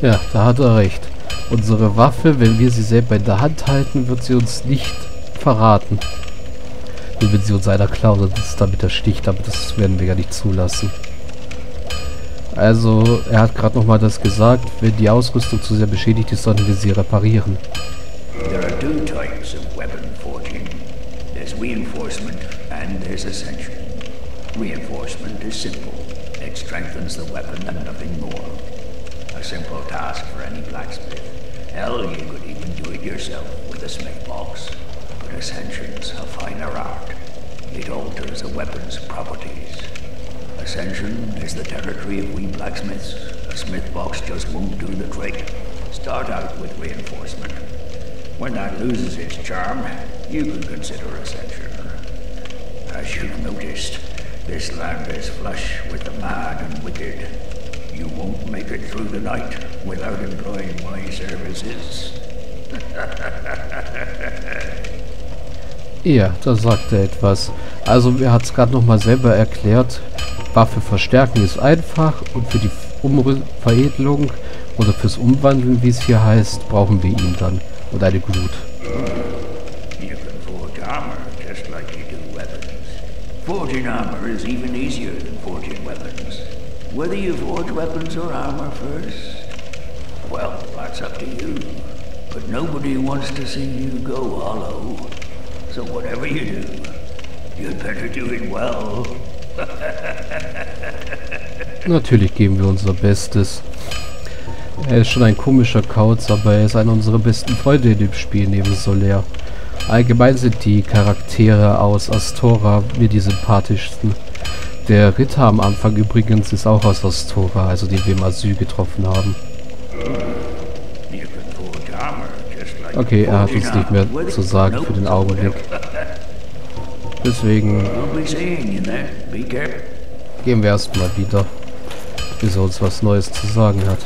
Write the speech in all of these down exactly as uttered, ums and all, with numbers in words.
Ja, da hat er recht. Unsere Waffe, wenn wir sie selber in der Hand halten, wird sie uns nicht verraten. Nur wenn sie uns einer klaut und uns damit ersticht, aber das werden wir ja nicht zulassen. Also, er hat gerade nochmal das gesagt, wenn die Ausrüstung zu sehr beschädigt ist, sollten wir sie reparieren. There are two types of weapon forging. There's reinforcement and there's ascension. Reinforcement is simple. It strengthens the weapon and nothing more. A simple task for any blacksmith. Hell, you could even do it yourself with a smith box. But ascension's a finer art. It alters a weapon's properties. Ascension is the territory of we blacksmiths. A smith box just won't do the trick. Start out with reinforcement. When that loses its charm, you can consider ascension. As you've noticed, this land is flush with the mad and wicked. You won't make it through the night without employing my services. Ja, da sagt er etwas. Also, er hat es gerade nochmal selber erklärt. Waffe verstärken ist einfach und für die Umrü- Veredelung oder fürs Umwandeln, wie es hier heißt, brauchen wir ihn dann. Und eine Glut. You can forge armor just like you do weapons. Forging armor is even easier than forging weapons. Whether you forge weapons or armor first, well, that's up to you. But nobody wants to see you go hollow. So whatever you do, you'd better do it well. Natürlich geben wir unser Bestes. Er ist schon ein komischer Kauz, aber er ist einer unserer besten Freunde in dem Spiel neben Solaire. Allgemein sind die Charaktere aus Astora mir die sympathischsten. Der Ritter am Anfang übrigens ist auch aus Astora, also den wir im Asyl getroffen haben. Okay, er hat uns nicht mehr zu sagen für den Augenblick. Deswegen gehen wir erstmal wieder, bis er uns was Neues zu sagen hat.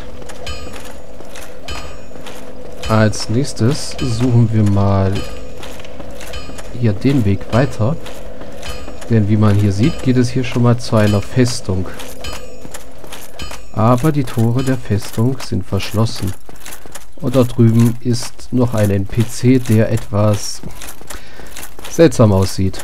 Als nächstes suchen wir mal hier den Weg weiter. Denn wie man hier sieht, geht es hier schon mal zu einer Festung. Aber die Tore der Festung sind verschlossen. Und da drüben ist noch ein N P C, der etwas seltsam aussieht.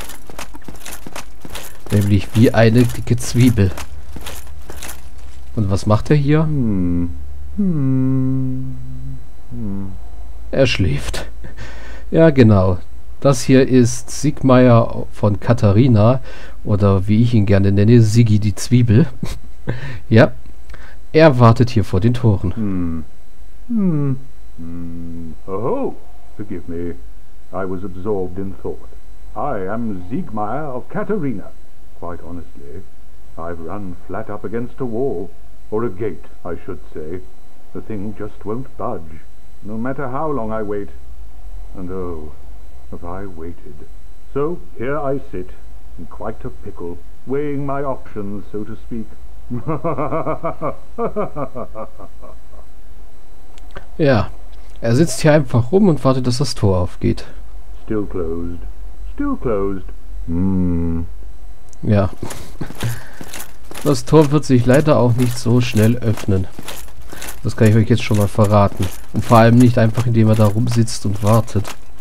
Nämlich wie eine dicke Zwiebel. Und was macht er hier? Hm. Hm. Hm. Er schläft. Ja, genau. Das hier ist Siegmeier von Katharina. Oder wie ich ihn gerne nenne, Siggi die Zwiebel. Ja. Er wartet hier vor den Toren. Hm. Hmm. Hmm. Oh, forgive me. I was absorbed in thought. I am Siegmeier of Katharina. Quite honestly, I've run flat up against a wall. Or a gate, I should say. The thing just won't budge, no matter how long I wait. And oh, have I waited. So here I sit, in quite a pickle, weighing my options, so to speak. Ja, er sitzt hier einfach rum und wartet, dass das Tor aufgeht. Still closed. Still closed. Hm. Ja. Das Tor wird sich leider auch nicht so schnell öffnen. Das kann ich euch jetzt schon mal verraten. Und vor allem nicht einfach, indem er da rumsitzt und wartet.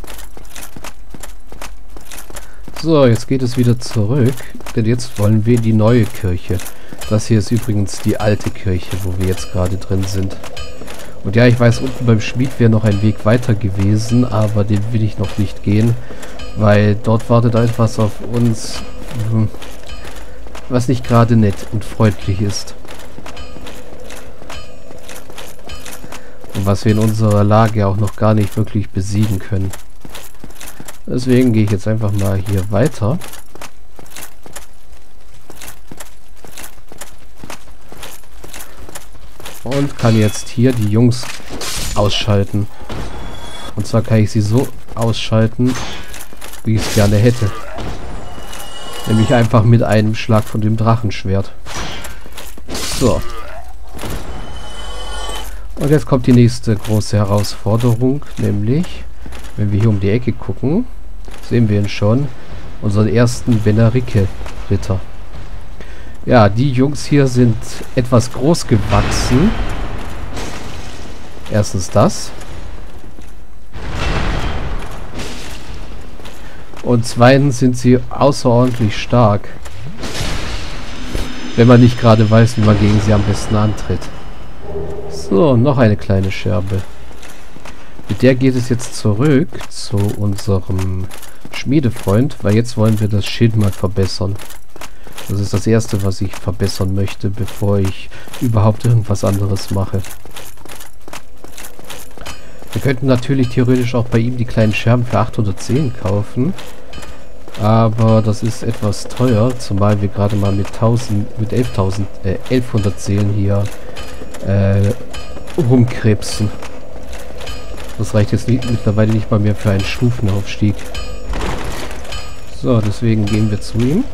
So, jetzt geht es wieder zurück. Denn jetzt wollen wir in die neue Kirche. Das hier ist übrigens die alte Kirche, wo wir jetzt gerade drin sind. Und ja, ich weiß, unten beim Schmied wäre noch ein Weg weiter gewesen, aber den will ich noch nicht gehen, weil dort wartet etwas auf uns, was nicht gerade nett und freundlich ist. Und was wir in unserer Lage auch noch gar nicht wirklich besiegen können. Deswegen gehe ich jetzt einfach mal hier weiter. Und kann jetzt hier die Jungs ausschalten. Und zwar kann ich sie so ausschalten, wie ich es gerne hätte. Nämlich einfach mit einem Schlag von dem Drachenschwert. So. Und jetzt kommt die nächste große Herausforderung. Nämlich, wenn wir hier um die Ecke gucken, sehen wir ihn schon. Unseren ersten Benarike-Ritter. Ja, die Jungs hier sind etwas groß gewachsen. Erstens das. Und zweitens sind sie außerordentlich stark. Wenn man nicht gerade weiß, wie man gegen sie am besten antritt. So, noch eine kleine Scherbe. Mit der geht es jetzt zurück zu unserem Schmiedefreund, weil jetzt wollen wir das Schild mal verbessern. Das ist das Erste, was ich verbessern möchte, bevor ich überhaupt irgendwas anderes mache. Wir könnten natürlich theoretisch auch bei ihm die kleinen Scherben für achthundert Seelen kaufen. Aber das ist etwas teuer, zumal wir gerade mal mit tausend, mit elftausend, äh, elfhundert Seelen hier äh, rumkrebsen. Das reicht jetzt nicht, mittlerweile nicht mal mehr für einen Stufenaufstieg. So, deswegen gehen wir zu ihm.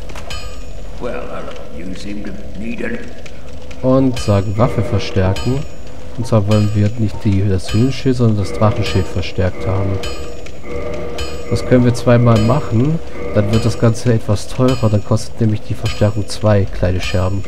Und sagen Waffe verstärken. Und zwar wollen wir nicht die, das Höhlenschild, sondern das Drachenschild verstärkt haben. Das können wir zweimal machen. Dann wird das Ganze etwas teurer. Dann kostet nämlich die Verstärkung zwei kleine Scherben.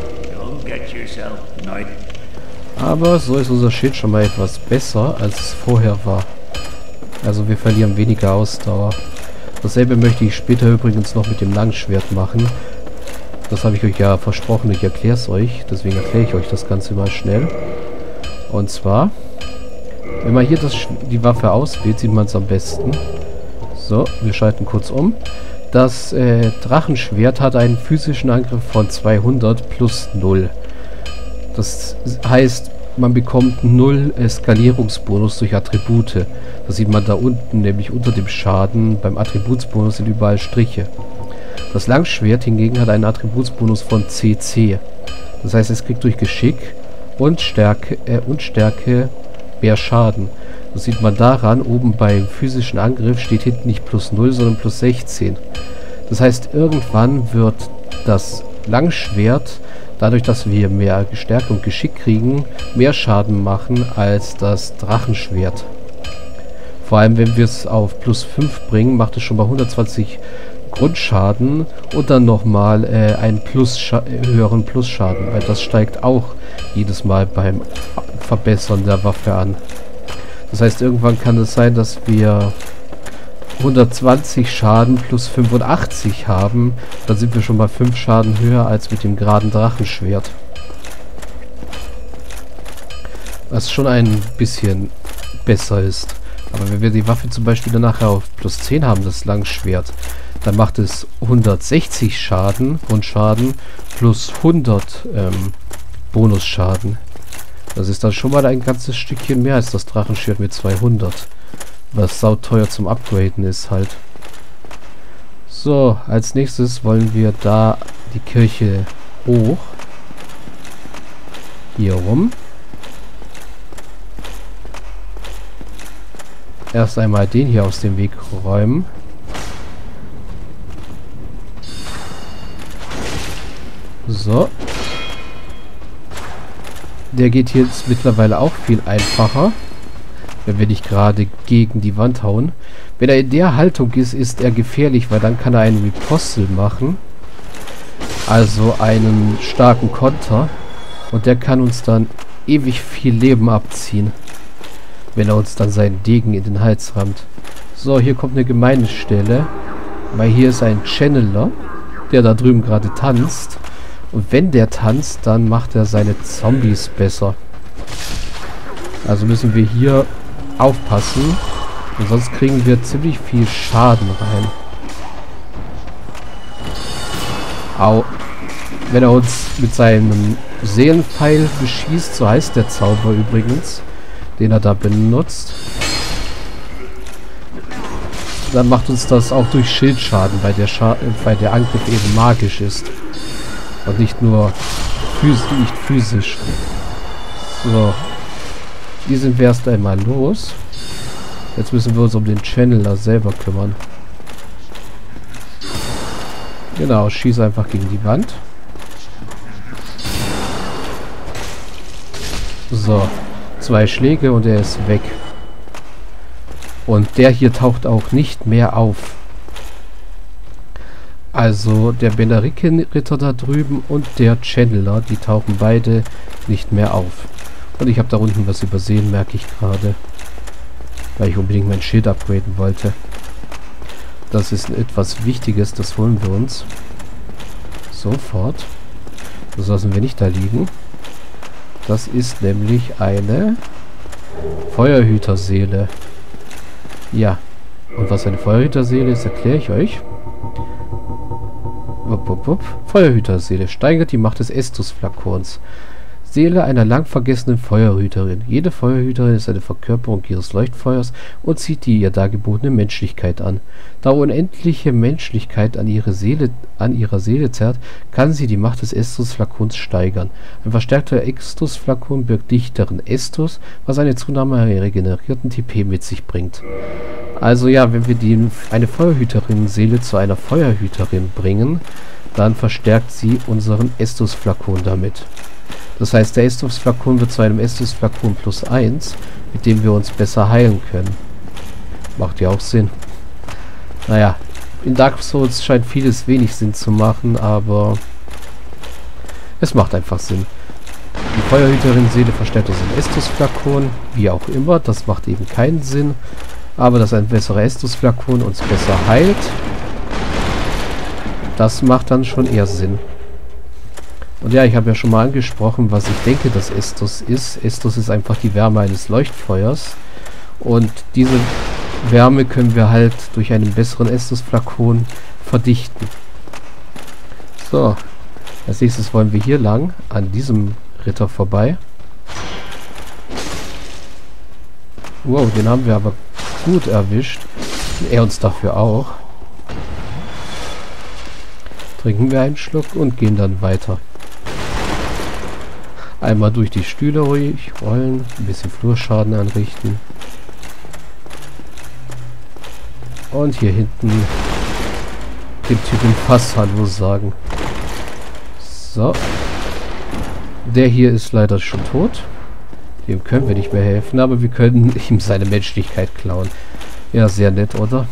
Aber so ist unser Schild schon mal etwas besser, als es vorher war. Also wir verlieren weniger Ausdauer. Dasselbe möchte ich später übrigens noch mit dem Langschwert machen. Das habe ich euch ja versprochen, ich erkläre es euch. Deswegen erkläre ich euch das Ganze mal schnell. Und zwar, wenn man hier das, die Waffe auswählt, sieht man es am besten. So, wir schalten kurz um. Das äh, Drachenschwert hat einen physischen Angriff von zweihundert plus null. Das heißt, man bekommt null äh, Skalierungsbonus durch Attribute. Das sieht man da unten, nämlich unter dem Schaden. Beim Attributsbonus sind überall Striche. Das Langschwert hingegen hat einen Attributsbonus von C C. Das heißt, es kriegt durch Geschick und Stärke, äh, und Stärke mehr Schaden. Das sieht man daran, oben beim physischen Angriff steht hinten nicht plus null, sondern plus sechzehn. Das heißt, irgendwann wird das Langschwert, dadurch, dass wir mehr Stärke und Geschick kriegen, mehr Schaden machen als das Drachenschwert. Vor allem, wenn wir es auf plus fünf bringen, macht es schon mal hundertzwanzig Grundschaden und dann nochmal äh, einen Plus höheren Plusschaden, weil das steigt auch jedes Mal beim Verbessern der Waffe an. Das heißt, irgendwann kann es sein, dass wir hundertzwanzig Schaden plus fünfundachtzig haben. Dann sind wir schon mal fünf Schaden höher als mit dem geraden Drachenschwert. Was schon ein bisschen besser ist. Aber wenn wir die Waffe zum Beispiel dann nachher auf plus zehn haben, das Langschwert, dann macht es hundertsechzig Schaden, Grundschaden, plus hundert ähm, Bonusschaden. Das ist dann schon mal ein ganzes Stückchen mehr als das Drachenschwert mit zweihundert. Was sauteuer zum Upgraden ist halt. So, als nächstes wollen wir da die Kirche hoch. Hier rum. Erst einmal den hier aus dem Weg räumen. So. Der geht jetzt mittlerweile auch viel einfacher. Wenn wir nicht gerade gegen die Wand hauen. Wenn er in der Haltung ist, ist er gefährlich, weil dann kann er einen Ripostel machen. Also einen starken Konter. Und der kann uns dann ewig viel Leben abziehen. Wenn er uns dann seinen Degen in den Hals rammt. So, hier kommt eine gemeine Stelle. Weil hier ist ein Channeler, der da drüben gerade tanzt. Und wenn der tanzt, dann macht er seine Zombies besser. Also müssen wir hier aufpassen. Und sonst kriegen wir ziemlich viel Schaden rein. Au. Wenn er uns mit seinem Seelenpfeil beschießt, so heißt der Zauber übrigens, den er da benutzt, dann macht uns das auch durch Schildschaden, weil der, Scha weil der Angriff eben magisch ist. Und nicht nur phys nicht physisch. So. Die sind wir erst einmal los. Jetzt müssen wir uns um den Channeler selber kümmern. Genau, schieß einfach gegen die Wand. So. Zwei Schläge und er ist weg. Und der hier taucht auch nicht mehr auf. Also der Benariken-Ritter da drüben und der Channeler, die tauchen beide nicht mehr auf. Und ich habe da unten was übersehen, merke ich gerade. Weil ich unbedingt mein Schild upgraden wollte. Das ist etwas Wichtiges, das holen wir uns. Sofort. Das lassen wir nicht da liegen. Das ist nämlich eine Feuerhüterseele. Ja. Und was eine Feuerhüterseele ist, erkläre ich euch. Upp, upp, upp. Feuerhüterseele steigert die Macht des Estus-Flakons. Seele einer lang vergessenen Feuerhüterin. Jede Feuerhüterin ist eine Verkörperung ihres Leuchtfeuers und zieht die ihr dargebotene Menschlichkeit an. Da unendliche Menschlichkeit an, ihre Seele, an ihrer Seele zerrt, kann sie die Macht des Estus-Flakons steigern. Ein verstärkter Estus-Flakon birgt dichteren Estus, was eine Zunahme an regenerierten T P mit sich bringt. Also ja, wenn wir die, eine Feuerhüterin-Seele zu einer Feuerhüterin bringen, dann verstärkt sie unseren Estus-Flakon damit. Das heißt, der Estus-Flakon wird zu einem Estus-Flakon plus eins, mit dem wir uns besser heilen können. Macht ja auch Sinn. Naja, in Dark Souls scheint vieles wenig Sinn zu machen, aber es macht einfach Sinn. Die Feuerhüterin-Seele verstärkt unseren Estus-Flakon, wie auch immer, das macht eben keinen Sinn. Aber dass ein besserer Estus-Flakon uns besser heilt, das macht dann schon eher Sinn. Und ja, ich habe ja schon mal angesprochen, was ich denke, dass Estus ist. Estus ist einfach die Wärme eines Leuchtfeuers. Und diese Wärme können wir halt durch einen besseren Estus-Flakon verdichten. So, als nächstes wollen wir hier lang, an diesem Ritter vorbei. Wow, den haben wir aber gut erwischt. Und er uns dafür auch. Trinken wir einen Schluck und gehen dann weiter. Einmal durch die Stühle ruhig rollen, ein bisschen Flurschaden anrichten. Und hier hinten dem Typen fast Hallo sagen. So. Der hier ist leider schon tot. Dem können wir nicht mehr helfen, aber wir können ihm seine Menschlichkeit klauen. Ja, sehr nett, oder?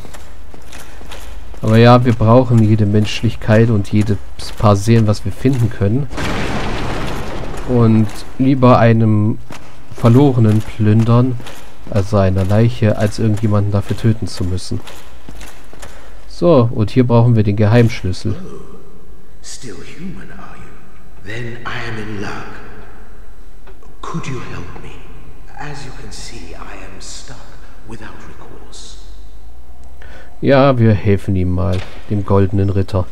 Aber ja, wir brauchen jede Menschlichkeit und jedes Paar Seelen, was wir finden können. Und lieber einem Verlorenen plündern, also einer Leiche, als irgendjemanden dafür töten zu müssen. So, und hier brauchen wir den Geheimschlüssel. Still human, are you? Then I am in luck. Could you help me? As you can see, I am stuck without recourse. Ja, wir helfen ihm mal, dem goldenen Ritter.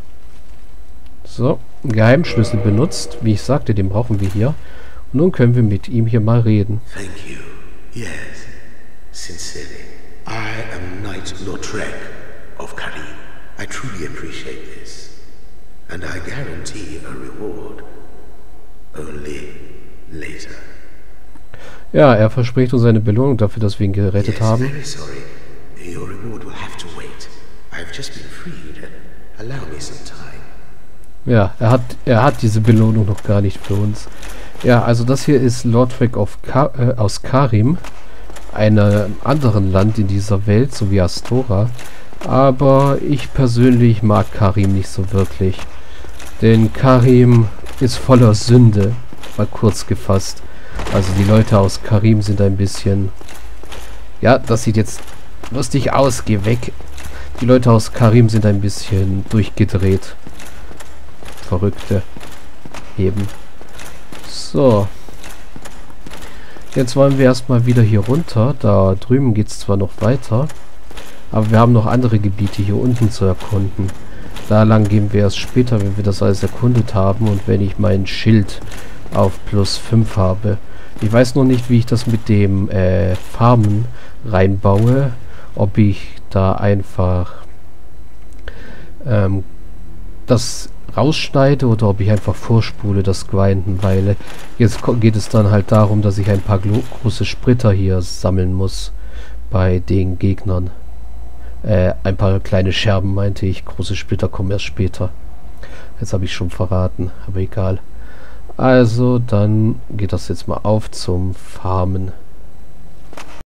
So, Geheimschlüssel benutzt. Wie ich sagte, den brauchen wir hier. Und nun können wir mit ihm hier mal reden. Thank you. Yes, sincerely. I am Knight Lautrec of Karim. I truly appreciate this. And I guarantee a reward. Only later. Ja, er verspricht uns eine Belohnung dafür, dass wir ihn gerettet yes, haben. Very sorry. Your reward will have to wait. I've just been freed. Allow me some time. Ja, er hat, er hat diese Belohnung noch gar nicht für uns. Ja, also das hier ist Lautrec of Ka äh, aus Karim, einem anderen Land in dieser Welt, so wie Astora. Aber ich persönlich mag Karim nicht so wirklich. Denn Karim ist voller Sünde, mal kurz gefasst. Also die Leute aus Karim sind ein bisschen... Ja, das sieht jetzt lustig aus, geh weg. Die Leute aus Karim sind ein bisschen durchgedreht. Verrückte. Eben. So. Jetzt wollen wir erstmal wieder hier runter. Da drüben geht es zwar noch weiter, aber wir haben noch andere Gebiete hier unten zu erkunden. Da lang gehen wir erst später, wenn wir das alles erkundet haben und wenn ich mein Schild auf plus fünf habe. Ich weiß noch nicht, wie ich das mit dem äh, Farmen reinbaue. Ob ich da einfach ähm, das rausschneide oder ob ich einfach vorspule, das Grinden, weil jetzt geht es dann halt darum, dass ich ein paar große Splitter hier sammeln muss bei den Gegnern. Äh, ein paar kleine Scherben meinte ich, große Splitter kommen erst später. Jetzt habe ich schon verraten, aber egal. Also, dann geht das jetzt mal auf zum Farmen.